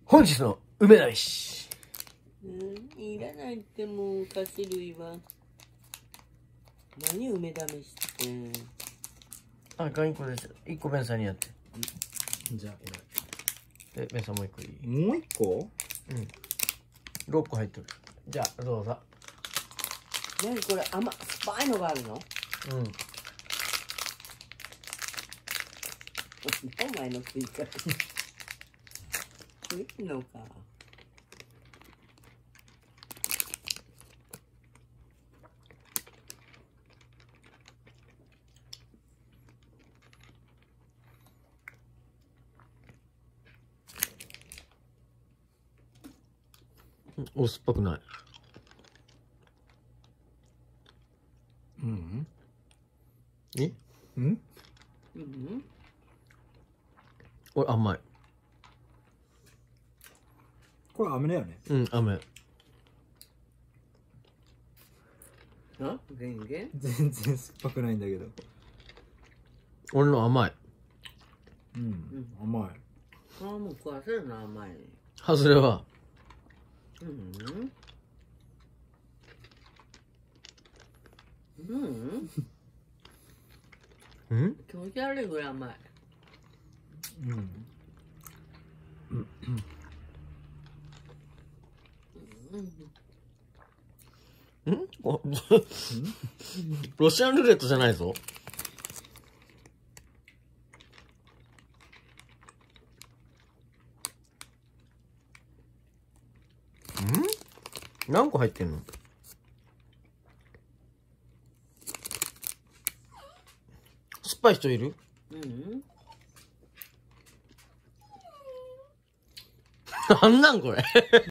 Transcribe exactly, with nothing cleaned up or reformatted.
本日の梅田飯。 うん、いらないってもう菓子類は。何梅田飯って。 あ、がいっこです。いっこベンさんにやって。 じゃあで、ベンさんもういっこいい？ 俺もう一個？ うん。ろっこ入ってる。じゃあ、どうぞ。 何これ、甘、酸っぱいのがあるの？ うん。 お前の食い方。食いのか。 お酸っぱくない。 うん。 え？ うん？ うん。 これ甘い。 これ飴だよね。 うん、甘い。 あ、全然。 全然酸っぱくないんだけど。 俺の甘い。 うん、甘い。 ああ、もう食わせるの甘いね。 外れは。 うんうん。 うん？ 気持ち悪いぐらい甘い。 うん。 うん？おロシアンルーレットじゃないぞ。ん？何個入ってんの？酸っぱい人いる？ うん。 なんなんこれ